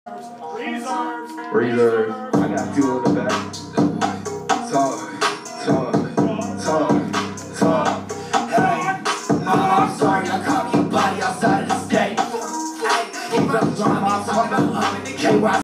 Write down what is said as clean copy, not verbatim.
Reserve. I got two in the back. Talk. Hey, I'm sorry, I caught me a body outside of the state. Hey, he brothers on my mouth, I'm in the KY.